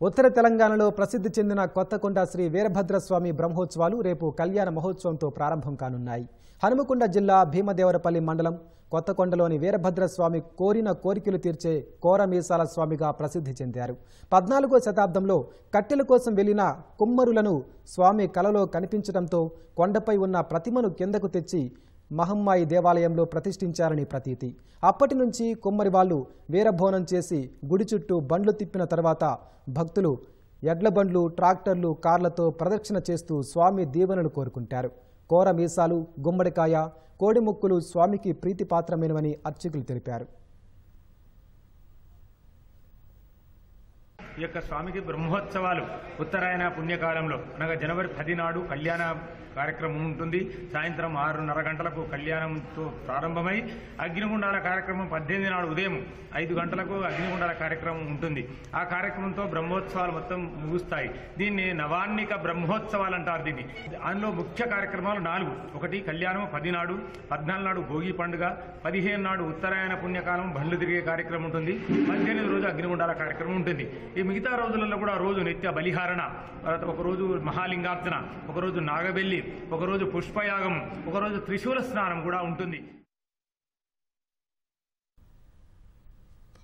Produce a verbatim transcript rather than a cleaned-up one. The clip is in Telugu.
ఉత్తర తెలంగాణలో ప్రసిద్ధి చెందిన కొత్తకొండ శ్రీ వీరభద్రస్వామి బ్రహ్మోత్సవాలు రేపు కళ్యాణ మహోత్సవంతో ప్రారంభం కానున్నాయి. హనుమకొండ జిల్లా భీమదేవరపల్లి మండలం కొత్తకొండలోని వీరభద్రస్వామి కోరిన కోరికలు తీర్చే కోరమీసాల స్వామిగా ప్రసిద్ధి చెందారు. పద్నాలుగో శతాబ్దంలో కట్టెల కోసం వెళ్లిన కుమ్మరులను స్వామి కలలో కనిపించడంతో కొండపై ఉన్న ప్రతిమను కిందకు తెచ్చి మహమ్మాయి దేవాలయంలో ప్రతిష్ఠించారని ప్రతీతి. అప్పటి నుంచి కుమ్మరి వాళ్ళు వీరభోనం చేసి గుడి చుట్టూ బండ్లు తిప్పిన తర్వాత భక్తులు ఎడ్ల బండ్లు, ట్రాక్టర్లు, కార్లతో ప్రదక్షిణ చేస్తూ స్వామి దీవెనలు కోరుకుంటారు. కోర మీసాలు, గుమ్మడికాయ, కోడిముక్కులు స్వామికి ప్రీతిపాత్రమైనవని అర్చకులు తెలిపారు. ఈ యొక్క స్వామికి బ్రహ్మోత్సవాలు ఉత్తరాయణ పుణ్యకాలంలో అనగా జనవరి పది నాడు కళ్యాణ కార్యక్రమం ఉంటుంది. సాయంత్రం ఆరున్నర గంటలకు కళ్యాణంతో ప్రారంభమై అగ్నిగుండాల కార్యక్రమం పద్దెనిమిది నాడు ఉదయం ఐదు గంటలకు అగ్నిగుండాల కార్యక్రమం ఉంటుంది. ఆ కార్యక్రమంతో బ్రహ్మోత్సవాలు మొత్తం ముగుస్తాయి. దీన్ని నవాన్నిక బ్రహ్మోత్సవాలు అంటారు. దీన్ని అందులో ముఖ్య కార్యక్రమాలు నాలుగు. ఒకటి కళ్యాణం పది నాడు, పద్నాలుగు నాడు భోగి పండుగ, పదిహేను నాడు ఉత్తరాయణ పుణ్యకాలం బండ్లు తిరిగే కార్యక్రమం ఉంటుంది, పద్దెనిమిది రోజు అగ్నిగుండాల కార్యక్రమం ఉంటుంది. ఈ మిగతా రోజులలో కూడా రోజు నిత్య బలిహారణ, ఒకరోజు మహాలింగార్చన, ఒకరోజు నాగబెల్లి, ఒకరోజు పుష్పయాగం, ఒకరోజు త్రిశూల స్నానం కూడా ఉంటుంది.